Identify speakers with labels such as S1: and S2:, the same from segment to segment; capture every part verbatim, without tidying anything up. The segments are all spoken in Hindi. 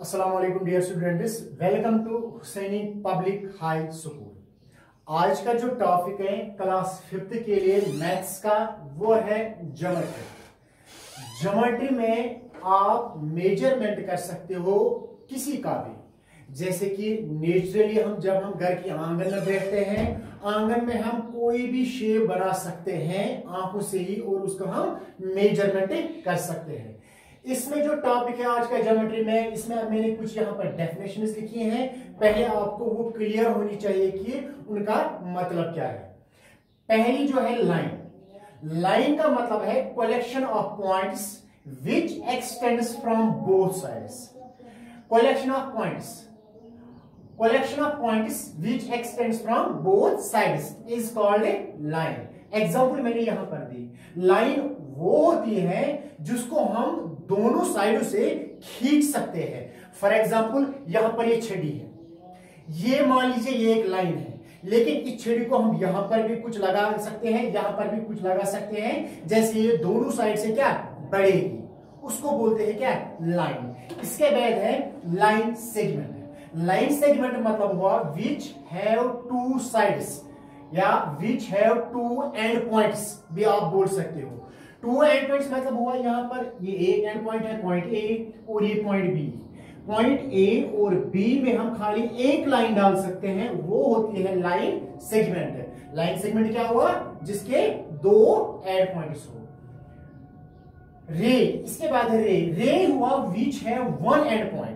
S1: अस्सलाम वालेकुम dear students, welcome to Hussaini public high school. आज का जो टॉपिक है क्लास फिफ्थ के लिए मैथ्स का वो है ज्योमेट्री। ज्योमेट्री में आप मेजरमेंट कर सकते हो किसी का भी, जैसे कि नेचुरली हम जब हम घर के आंगन में बैठते हैं, आंगन में हम कोई भी शेप बना सकते हैं आंखों से ही और उसको हम मेजरमेंट कर सकते हैं। इसमें जो टॉपिक है आज का ज्योमेट्री में, इसमें मैंने कुछ यहाँ पर डेफिनेशंस लिखी हैं। पहले आपको वो क्लियर होनी चाहिए कि उनका मतलब क्या है। पहली जो है लाइन, लाइन का मतलब है collection of points which extends from both sides. Collection of points collection of points which extends from both sides is called a line। Example मैंने यहां पर दी। लाइन वो होती है जिसको हम दोनों साइडों से खींच सकते हैं। फॉर एग्जाम्पल यहां पर ये छड़ी है, ये मान लीजिए ये एक लाइन है, लेकिन इस छड़ी को हम यहां पर भी कुछ लगा सकते हैं, यहां पर भी कुछ लगा सकते हैं। जैसे ये दोनों साइड से क्या बढ़ेगी, उसको बोलते हैं क्या, लाइन। इसके बाद है लाइन सेगमेंट। लाइन सेगमेंट मतलब हुआ विच हैव टू साइड्स या which have two end points भी आप बोल सकते हो। टू एंड पॉइंट्स मतलब हुआ यहां पर ये एक एंड पॉइंट है, पॉइंट ए, और ये पॉइंट बी। पॉइंट ए और बी में हम खाली एक लाइन डाल सकते हैं, वो होती है लाइन सेगमेंट। लाइन सेगमेंट क्या हुआ, जिसके दो एंड पॉइंट्स हो। रे, इसके बाद है रे। रे हुआ विच है वन एंड पॉइंट,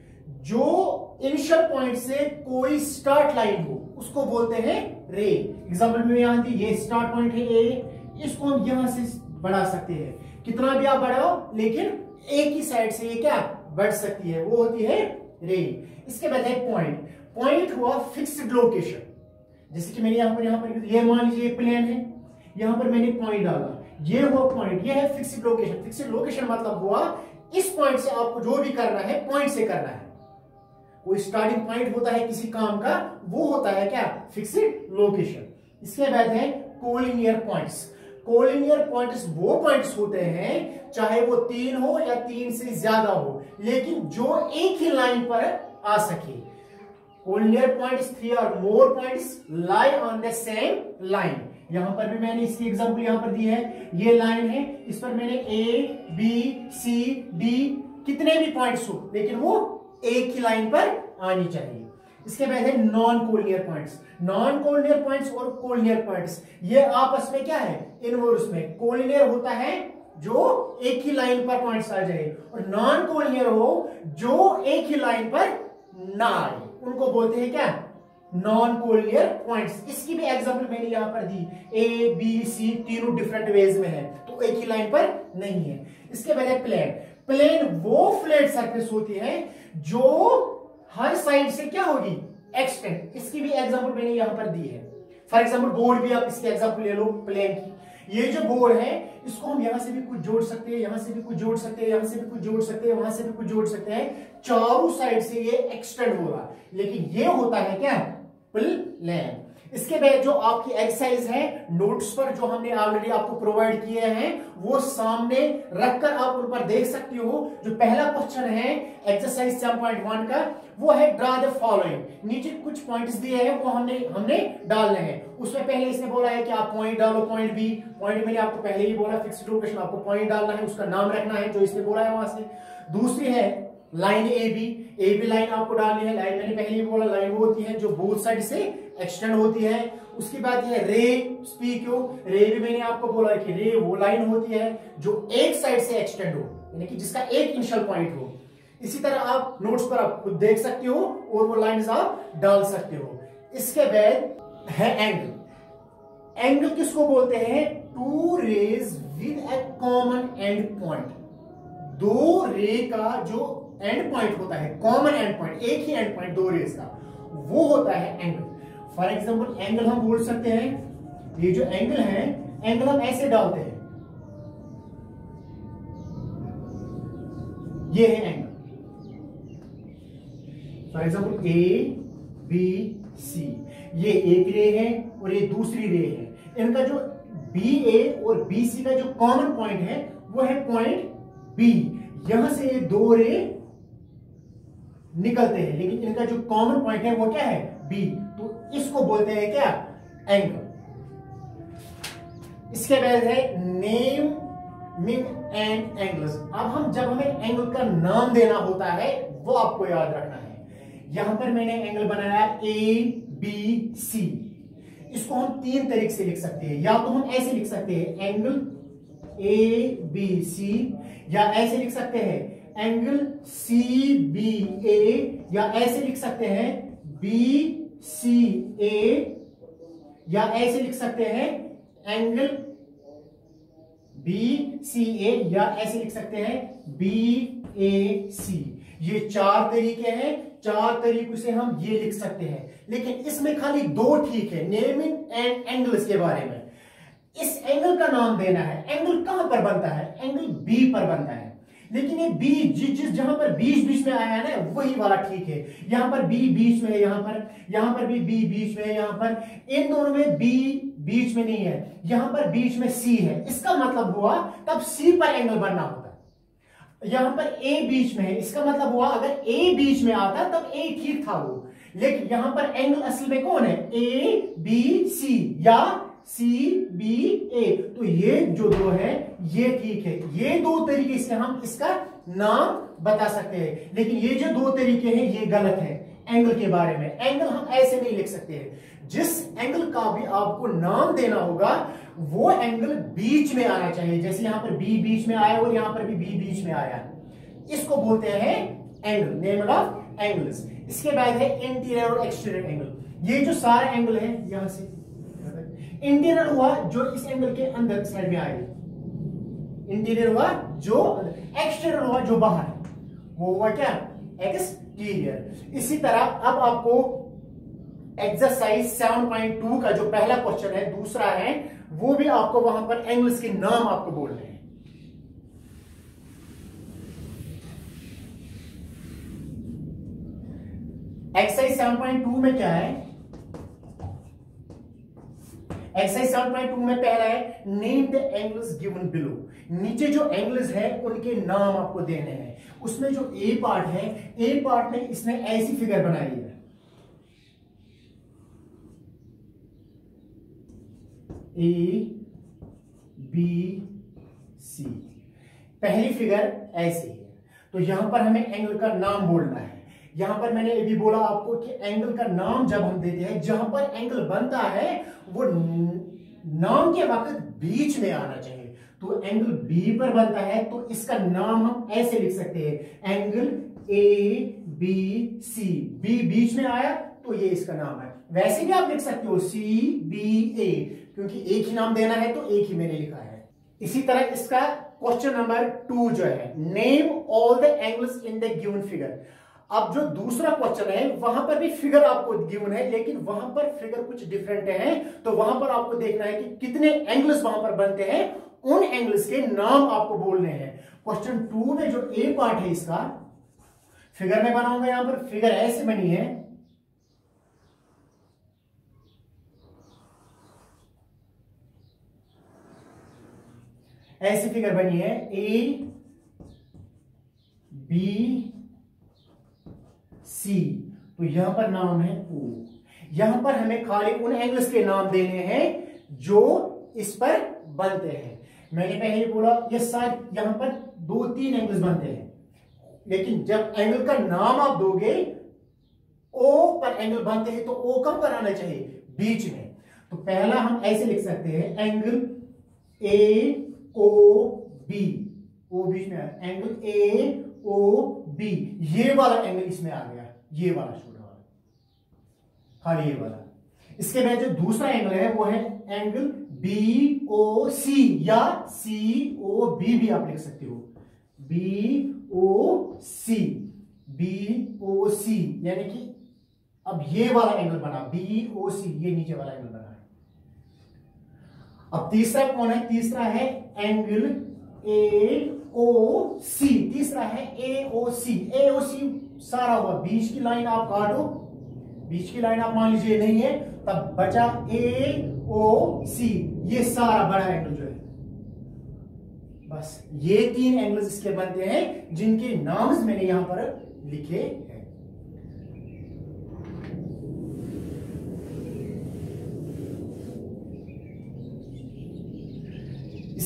S1: जो इनिशियल पॉइंट से कोई स्टार्ट लाइन हो उसको बोलते हैं रे। एग्जांपल में यहां दी, ये स्टार्ट पॉइंट है ए, इसको हम यहां से बढ़ा सकते हैं, कितना भी आप बढ़ाओ लेकिन एक ही साइड से ये क्या बढ़ सकती है, वो होती है रे। इसके बाद है पॉइंट। पॉइंट हुआ फिक्स्ड लोकेशन, जैसे कि मैंने यहां पर यहां पर ये मान लीजिए प्लेन है, यहां पर मैंने पॉइंट डाला, ये हुआ पॉइंट, ये है फिक्स्ड लोकेशन। फिक्स्ड लोकेशन मतलब हुआ इस पॉइंट से आपको जो भी करना है पॉइंट से करना है। कोई स्टार्टिंग पॉइंट होता है किसी काम का, वो होता है क्या, फिक्स्ड लोकेशन। इसके बाद है कोलिनियर पॉइंट्स। कोलिनियर पॉइंट्स वो पॉइंट्स होते हैं चाहे वो तीन हो या तीन से ज्यादा हो, लेकिन जो एक ही लाइन पर आ सके। Collinear points, three or more points lie on the same line. यहां पर भी मैंने इसकी एग्जांपल यहां पर दी है, ये लाइन है, इस पर मैंने ए बी सी डी कितने भी पॉइंट्स हो लेकिन वो एक ही लाइन पर आनी चाहिए। इसके बाद है non collinear points. Non collinear points और कोलिनियर पॉइंट्स ये आपस में क्या है, इनवर्स में। कोलिनियर होता है जो एक ही लाइन पर पॉइंट्स आ जाए, और नॉन कोलिनियर हो जो एक ही लाइन पर ना आए, उनको बोलते हैं क्या, नॉन कोलिनियर पॉइंट्स। इसकी भी एग्जांपल मैंने यहां पर दी, ए बी सी तीनों डिफरेंट वेज में है, तो एक ही लाइन पर नहीं है। इसके बाद है प्लेन। प्लेन वो फ्लैट सरफेस होती है जो हर साइड से क्या होगी, एक्सटेंड। इसकी भी एग्जांपल मैंने यहां पर दी है। फॉर एग्जांपल बोर्ड भी आप इसकी एग्जांपल ले लो प्लेन की। ये जो बोर्ड है इसको हम यहां से भी कुछ जोड़ सकते हैं, यहां से भी कुछ जोड़ सकते हैं, यहां से भी कुछ जोड़ सकते हैं, वहां से भी कुछ जोड़ सकते हैं। चारों साइड से ये एक्सटेंड हो रहा, लेकिन ये होता है क्या, प्लेन। इसके बाद जो आपकी एक्सरसाइज है नोट्स पर जो हमने ऑलरेडी आपको प्रोवाइड किए हैं, वो सामने रखकर आप उन पर देख सकती हो। जो पहला क्वेश्चन है एक्सरसाइज सेवन पॉइंट वन का, वो है ड्रा द फॉलोइंग। नीचे कुछ पॉइंट्स दिए हैं, वो हमने हमने डालने हैं। उसमें पहले इसने बोला है कि आप पॉइंट डालो, पॉइंट बी। पॉइंट मैंने आपको पहले ही बोला फिक्स्ड लोकेशन, आपको पॉइंट डालना है, उसका नाम रखना है जो इसने बोला है वहां से। दूसरी है line A B. A B line आपको डालनी है। लाइन मैंने पहले ही बोला लाइन वो होती है जो बोथ साइड से एक्सटेंड होती है। उसके बाद है रे, पी क्यू। रे भी मैंने आपको बोला कि रे वो लाइन होती है जो एक साइड से एक्सटेंड हो, यानी कि जिसका एक इनिशियल पॉइंट हो। इसी तरह आप नोट्स पर आप खुद देख सकते हो और वो लाइंस आप डाल सकते हो। इसके बाद है एंगल। एंगल किसको बोलते हैं, two rays with a common end point. दो रे का जो एंड पॉइंट होता है, कॉमन एंड पॉइंट, एक ही एंड पॉइंट दो रेज का, वो होता है एंगल। फॉर एग्जांपल एंगल हम बोल सकते हैं, ये जो एंगल है, एंगल हम ऐसे डालते हैं, ये है angle. For example A B C, ये एक रे है और ये दूसरी रे है। इनका जो बी ए और बी सी का जो कॉमन पॉइंट है वो है पॉइंट बी। यहां से ये दो रे निकलते हैं, लेकिन इनका जो कॉमन पॉइंट है वो क्या है, बी। तो इसको बोलते हैं क्या, एंगल। इसके बाद है नेम मिंग एंड एंगल्स। अब हम जब हमें एंगल का नाम देना होता है वो आपको याद रखना है। यहां पर मैंने एंगल बनाया ए बी सी। इसको हम तीन तरीके से लिख सकते हैं। या तो हम ऐसे लिख सकते हैं एंगल ए बी सी, या ऐसे लिख सकते हैं एंगल सी बी ए, या ऐसे लिख सकते हैं बी सी ए, या ऐसे लिख सकते हैं एंगल बी सी ए, या ऐसे लिख सकते हैं बी ए सी। ये चार तरीके हैं, चार तरीकों से हम ये लिख सकते हैं। लेकिन इसमें खाली दो ठीक है, नेमिंग एंड एंगल्स के बारे में। इस एंगल का नाम देना है। एंगल कहां पर बनता है, एंगल बी पर बनता है। लेकिन ये बी जिस जिस जहां पर बीच बीच में आया है ना, वही वाला ठीक है। यहां पर बी बीच में है, यहां पर यहां पर भी बी बीच में है, यहां पर इन दोनों में बी बीच में नहीं है, यहां पर बीच में सी है। इसका मतलब हुआ तब सी पर एंगल बनना होता है। यहां पर ए बीच में है, इसका मतलब हुआ अगर ए बीच में आता तब ए ठीक था वो। लेकिन यहां पर एंगल असल में कौन है, ए बी सी या सी बी ए। तो ये जो दो है ये ठीक है। ये दो तरीके से हम इसका नाम बता सकते हैं। लेकिन ये जो दो तरीके हैं ये गलत है एंगल के बारे में। एंगल हम ऐसे नहीं लिख सकते हैं। जिस एंगल का भी आपको नाम देना होगा वो एंगल बीच में आना चाहिए। जैसे यहां पर बी बीच में आया और यहां पर भी बी बीच में आया, इसको बोलते हैं एंगल, नेम ऑफ एंगल्स। इसके बाद है इंटीरियर और एक्सटीरियर एंगल। ये जो सारे एंगल है यहां से इंटीरियर हुआ जो इस एंगल के अंदर साइड में आएगी, इंटीरियर हुआ जो, एक्सटीरियर हुआ जो बाहर, वो हुआ क्या, एक्सटीरियर। इसी तरह अब आपको एक्सरसाइज सेवन पॉइंट टू का जो पहला क्वेश्चन है, दूसरा है, वो भी आपको वहां पर एंगल्स के नाम आपको बोलने हैं। एक्सरसाइज सेवन पॉइंट टू में क्या है, एक्सरसाइज सेवन पॉइंट टू में पहला है name the angles given below. नीचे जो एंगल्स है उनके नाम आपको देने हैं। उसमें जो ए पार्ट है, ए पार्ट में इसने ऐसी फिगर बनाई है, ए बी सी। पहली फिगर ऐसी है। तो यहां पर हमें एंगल का नाम बोलना है। यहां पर मैंने ये भी बोला आपको कि एंगल का नाम जब हम देते हैं, जहां पर एंगल बनता है वो नाम के वक्त बीच में आना चाहिए। तो एंगल बी पर बनता है तो इसका नाम हम ऐसे लिख सकते हैं, angle A B C. B बीच में आया तो ये इसका नाम है। वैसे भी आप लिख सकते हो सी बी ए, क्योंकि एक ही नाम देना है तो एक ही मैंने लिखा है। इसी तरह इसका क्वेश्चन नंबर टू जो है, name all the angles in the given figure. अब जो दूसरा क्वेश्चन है वहां पर भी फिगर आपको गिवन है, लेकिन वहां पर फिगर कुछ डिफरेंट है। तो वहां पर आपको देखना है कि कितने एंगल्स वहां पर बनते हैं, उन एंगल्स के नाम आपको बोलने हैं। क्वेश्चन टू में जो ए पार्ट है इसका फिगर में बनाऊंगा। यहां पर फिगर ऐसे बनी है, ऐसी फिगर बनी है, ए बी सी। तो यहां पर नाम है ओ। यहां पर हमें खाली उन एंगल्स के नाम देने हैं जो इस पर बनते हैं। मैंने पहले बोला ये शायद यहां पर दो तीन एंगल्स बनते हैं, लेकिन जब एंगल का नाम आप दोगे, ओ पर एंगल बनते हैं तो ओ कब पर आना चाहिए, बीच में। तो पहला हम ऐसे लिख सकते हैं, एंगल ए ओ बी, ओ बीच में आया, एंगल ए ओ बी। ये वाला एंगल इसमें आ गया, ये वाला छोटा वाला, खाली ये वाला। इसके बाद जो दूसरा एंगल है वो है एंगल बी ओ सी, या सी ओ बी भी आप लिख सकते हो, बी ओ सी, बी ओ सी। यानी कि अब ये वाला एंगल बना बी ओ सी, ये नीचे वाला एंगल बना है। अब तीसरा कौन है, तीसरा है एंगल ए ओ सी। तीसरा है ए ओ सी। ए ओ सी सारा हुआ, बीच की लाइन आप काटो, बीच की लाइन आप मान लीजिए नहीं है, तब बचा ए ओ सी। ये सारा बड़ा एंगल जो है, बस ये तीन एंगल्स इसके बनते हैं जिनके नाम मैंने यहां पर लिखे हैं।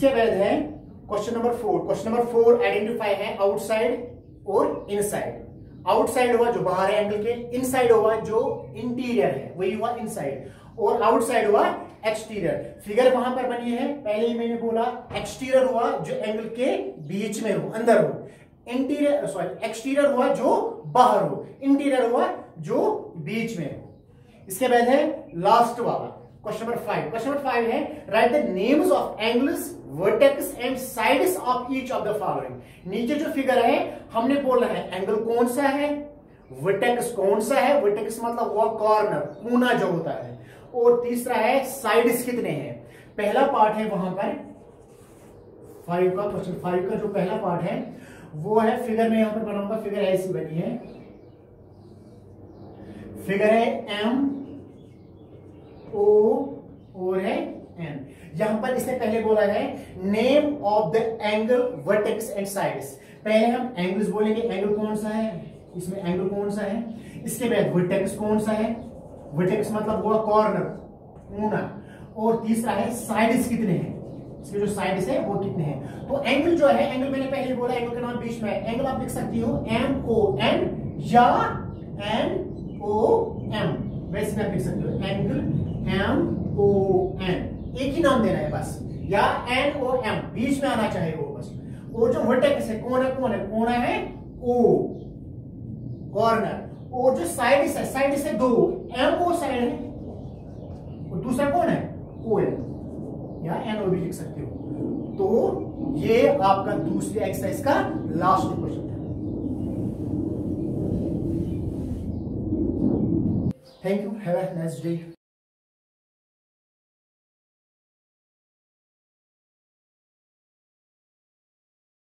S1: इसके बाद है question number four. Question number four identify है आउटसाइड और इनसाइड। आउटसाइड हुआ जो बाहर है एंगल के, इनसाइड हुआ जो इंटीरियर है, वही हुआ इनसाइड, और आउटसाइड हुआ एक्सटीरियर। फिगर वहां पर बनी है, पहले ही मैंने बोला एक्सटीरियर हुआ जो एंगल के बीच में हो, अंदर हो, इंटीरियर सॉरी एक्सटीरियर हुआ जो बाहर हो, इंटीरियर हुआ जो बीच में हो। इसके बाद है लास्ट वाला question number five. Question number five है write the names of angles, vertex and sides of each of the following. नीचे जो फिगर है हमने बोला है एंगल कौन सा है, वर्टेक्स कौन सा है, वर्टेक्स मतलब वो कॉर्नर, कोना जो होता है, और तीसरा है साइड्स कितने हैं। पहला पार्ट है वहां पर फाइव का, क्वेश्चन फाइव का जो पहला पार्ट है वो है फिगर में यहां पर बनाऊंगा, फिगर ऐसी बनी है, फिगर है एम ओ और है एन। यहां पर इसने पहले बोला है name of the angle, vertex and sides. पहले हम एंगल्स बोलेंगे, एंगल कौन सा है, इसमें एंगल कौन सा है, इसके बाद वर्टेक्स कौन सा है, वर्टेक्स मतलब हुआ कॉर्नर, कोना, और तीसरा है साइड्स कितने हैं, इसके जो साइड्स है वो कितने हैं। तो एंगल जो है, एंगल मैंने पहले बोला एंगल का नाम बीच में है, एंगल आप लिख सकती हो एम ओ एन या एन ओ एम, वैसे आप लिख सकते हो एंगल एम ओ एन, एक ही नाम देना है बस, या एन ओ एम बीच में आना चाहिए वो बस। और जो वर्टेक्स है, कोना कौन है, कोना है ओ, कॉर्नर, और जो साइड है, साइड से दो, एम ओ साइड है और दूसरा कौन है ओ है, या एन ओ भी लिख सकते हो। तो ये आपका दूसरी एक्सरसाइज का लास्ट क्वेश्चन है। Thank you, have a nice day.